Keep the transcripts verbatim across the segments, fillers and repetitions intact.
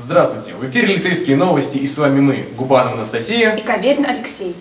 Здравствуйте! В эфире лицейские новости, и с вами мы, Губанов Анастасия и Каверин Алексей.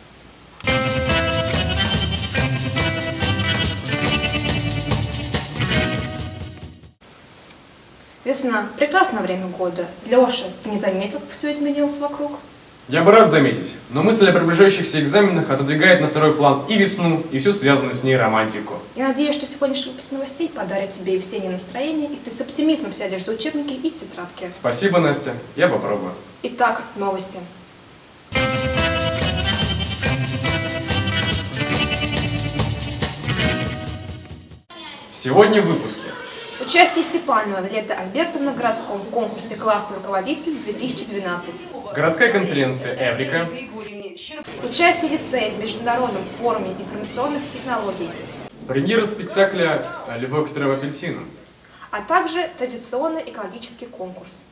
Весна. Прекрасное время года. Леша, ты не заметил, как все изменилось вокруг? Я бы рад заметить, но мысль о приближающихся экзаменах отодвигает на второй план и весну, и всю связанную с ней романтику. Я надеюсь, что сегодняшний выпуск новостей подарит тебе весеннее настроение, и ты с оптимизмом сядешь за учебники и тетрадки. Спасибо, Настя. Я попробую. Итак, новости. Сегодня в выпуске. Участие Степанова Виолетты Альбертовны в городском конкурсе классовый руководитель две тысячи двенадцать. Городская конференция «Эврика». Участие лицея в международном форуме информационных технологий. Премьера спектакля «Любовь к трем апельсинам». А также традиционный экологический конкурс.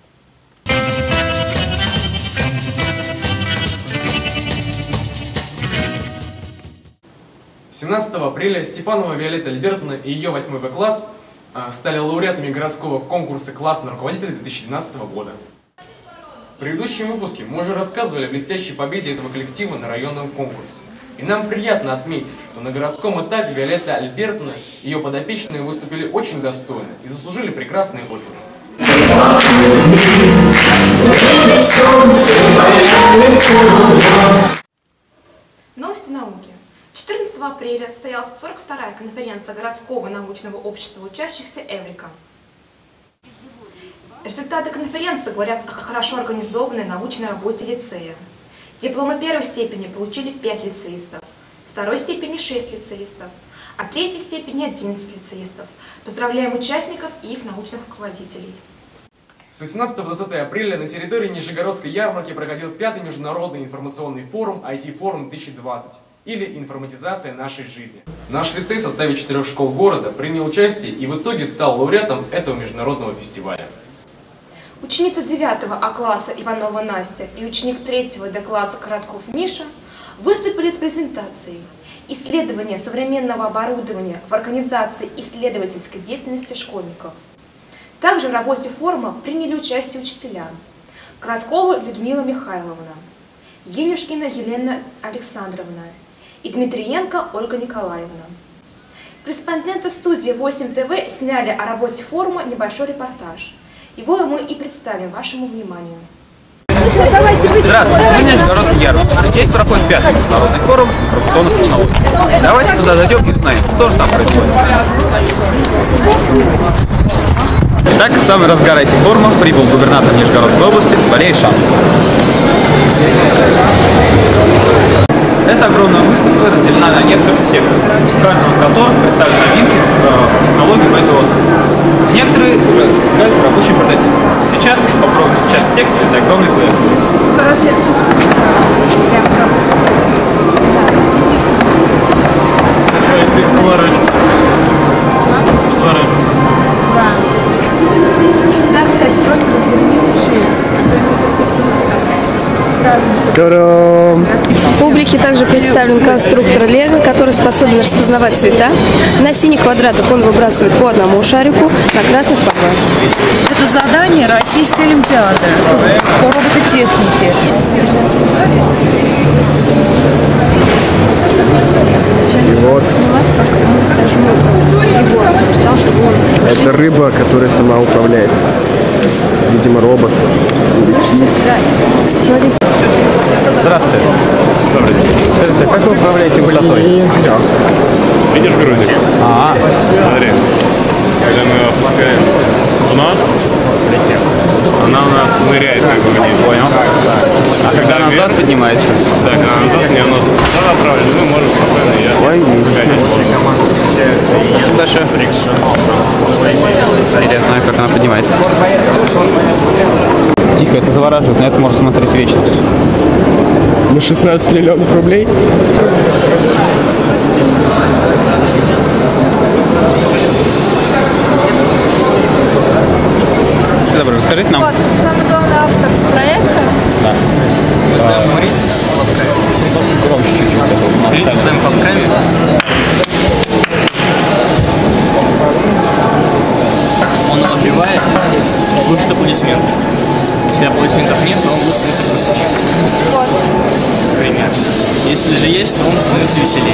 семнадцатого апреля Степанова Виолетта Альбертовна и ее восьмой Б класс стали лауреатами городского конкурса классного руководителя две тысячи двенадцатого года. В предыдущем выпуске мы уже рассказывали о блестящей победе этого коллектива на районном конкурсе. И нам приятно отметить, что на городском этапе Виолетта Альбертовна и ее подопечные выступили очень достойно и заслужили прекрасные отзывы. Новости науки. четырнадцатого апреля состоялась сорок вторая конференция городского научного общества учащихся «Эврика». Результаты конференции говорят о хорошо организованной научной работе лицея. Дипломы первой степени получили пять лицеистов, второй степени шесть лицеистов, а третьей степени одиннадцать лицеистов. Поздравляем участников и их научных руководителей. С восемнадцатого по двадцатое апреля на территории Нижегородской ярмарки проходил пятый международный информационный форум ай ти-форум две тысячи двадцать, или «Информатизация нашей жизни». Наш лицей в составе четырех школ города принял участие и в итоге стал лауреатом этого международного фестиваля. Ученица девятого А класса Иванова Настя и ученик третьего Д класса Коротков Миша выступили с презентацией «Исследование современного оборудования в организации исследовательской деятельности школьников». Также в работе форума приняли участие учителя: Короткова Людмила Михайловна, Енюшкина Елена Александровна и Дмитриенко Ольга Николаевна. Корреспонденты студии восемь тэ вэ сняли о работе форума небольшой репортаж. Его мы и представим вашему вниманию. Здравствуйте, мы Нижегородский ярмарка. Здесь проходит пятый международный форум информационных технологий. Давайте туда зайдем и узнаем, что же там происходит. Итак, в самый разгар этих форумов прибыл губернатор Нижегородской области Валерий Шанцев. Эта огромная выставка разделена на несколько секторов, в каждом из которых представлены новинки технологий в этой области. Некоторые уже являются рабочим прототипом. Сейчас попробуем напечатать текст для этой огромной клавиатуры. Хорошо, если поворачивать. Разворачивать. Да. Да, кстати, просто разверни лучше. В публике также представлен конструктор Лего, который способен распознавать цвета. На синих квадратах он выбрасывает по одному шарику, на красных по два. Это задание Российской Олимпиады по робототехнике. Вот. Это рыба, которая сама управляется. Видимо, робот. Здравствуйте. Добрый день. Скажите, как вы управляете высотой? Видишь грузик? А, Смотри. Когда мы его опускаем в нос, она у нас ныряет как бы вниз. понял. А когда назад поднимается? Да, когда назад, у нее нос туда направлен, мы можем спокойно ее погонять. Спасибо большое. Теперь я знаю, как она поднимается. Тихо, это завораживает, на это можно смотреть вечно. На шестнадцать триллионов рублей? Добро, расскажите нам. Вот, самый главный автор проекта. Да. Громче чуть-чуть. Ставим попками. Он нагревает, слушает аплодисменты. струн становится веселее.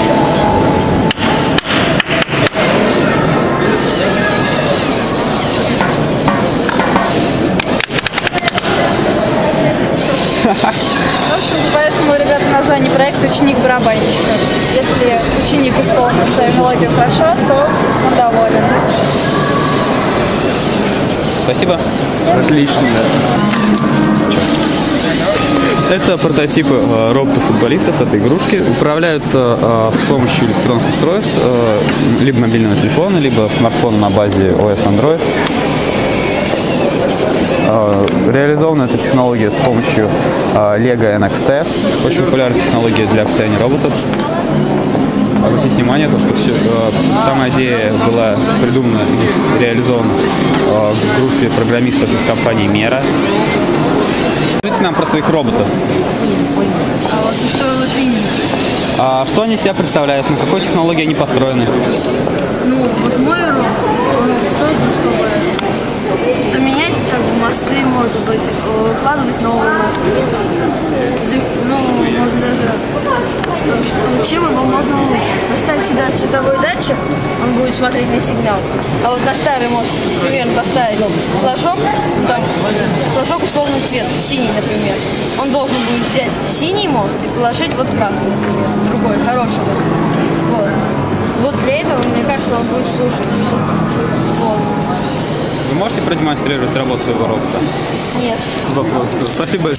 В общем, поэтому, ребята, название проекта «Ученик барабанщика». Если ученик исполнил свою мелодию хорошо, то он доволен. Спасибо. Отлично, да. Это прототипы э, роботов-футболистов, это игрушки. Управляются э, с помощью электронных устройств, э, либо мобильного телефона, либо смартфона на базе о эс Android. Э, реализована эта технология с помощью э, Lego эн экс ти, очень популярная технология для построения роботов. Обратите внимание, то, что все, э, сама идея была придумана и реализована э, в группе программистов из компании Мера. Расскажите нам про своих роботов. А вот что вот именно? А что они себя представляют? На какой технологии они построены? Ну, вот мой робот, он создан, чтобы заменять как бы мосты, может быть, укладывать новые мосты. Ну, можно даже... Чем его можно улучшить? Поставить сюда световой датчик, он будет смотреть на сигнал. А вот на старый мост, например, поставить флажок, так, флажок условный цвет, синий, например. Он должен будет взять синий мост и положить вот красный, например, другой, хороший мост. Вот. Вот для этого, мне кажется, он будет слушать. Вот. Вы можете продемонстрировать работу своего робота? Нет. Вопрос. Спасибо.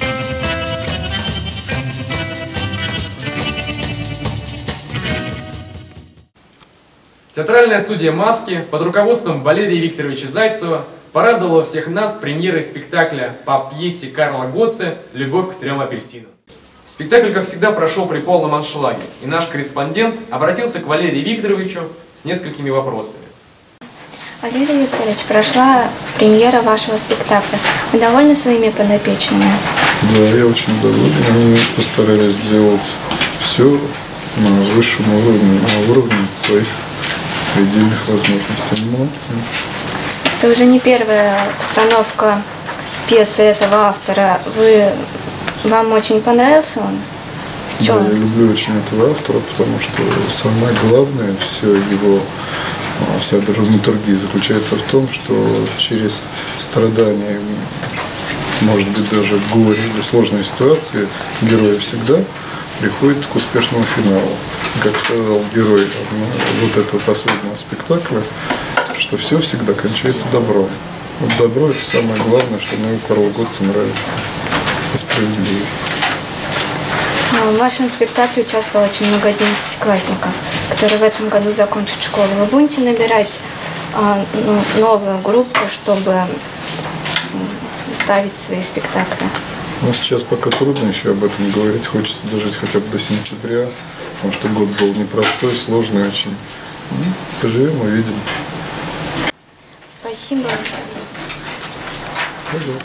Театральная студия «Маски» под руководством Валерия Викторовича Зайцева порадовала всех нас премьерой спектакля по пьесе Карла Готце «Любовь к трем апельсинам». Спектакль, как всегда, прошел при полном аншлаге, и наш корреспондент обратился к Валерию Викторовичу с несколькими вопросами. Валерий Викторович, прошла премьера вашего спектакля. Вы довольны своими подопечными? Да, я очень доволен. Они постарались сделать все на высшем уровне, на уровне своих предельных возможностей. Молодцы. Это уже не первая постановка пьесы этого автора. Вы, вам очень понравился он? В чем? Да, я люблю очень этого автора, потому что самое главное, все его, вся драматургия заключается в том, что через страдания, может быть, даже горе или сложные ситуации, герой всегда приходит к успешному финалу. Как сказал герой вот этого последнего спектакля, что все всегда кончается добром. Вот добро — это самое главное, что мне у Карла Готца нравится. И справедливость. В вашем спектакле участвовало очень много одиннадцатиклассников, которые в этом году закончат школу. Вы будете набирать а, ну, новую группу, чтобы ставить свои спектакли? Ну, сейчас пока трудно еще об этом говорить. Хочется дожить хотя бы до сентября, потому что год был непростой, сложный очень. Ну, поживем, увидим. Спасибо. Пожалуйста.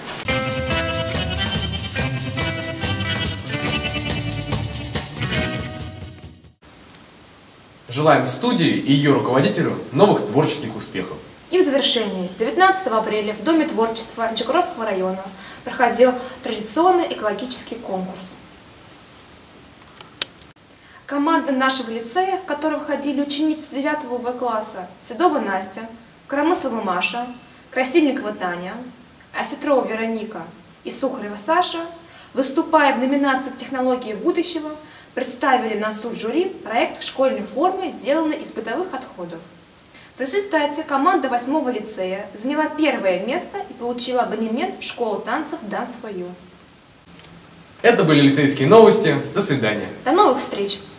Желаем студии и ее руководителю новых творческих успехов. И в завершении, девятнадцатого апреля в Доме творчества Нижегородского района проходил традиционный экологический конкурс. Команда нашего лицея, в котором входили ученицы девятого В класса Седова Настя, Коромыслова Маша, Красильникова Таня, Осетрова Вероника и Сухарева Саша, выступая в номинации «Технологии будущего», представили на суд жюри проект школьной формы, сделанный из бытовых отходов. В результате команда восьмого лицея заняла первое место и получила абонемент в школу танцев Dance for You. Это были лицейские новости. До свидания. До новых встреч!